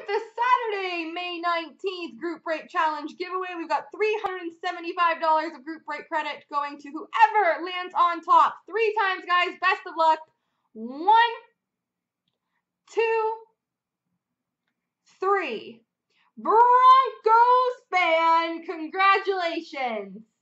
With the Saturday, May 19th Group Break Challenge giveaway, we've got $375 of group break credit going to whoever lands on top. 3 times, guys. Best of luck. 1, 2, 3. Broncos fan, congratulations.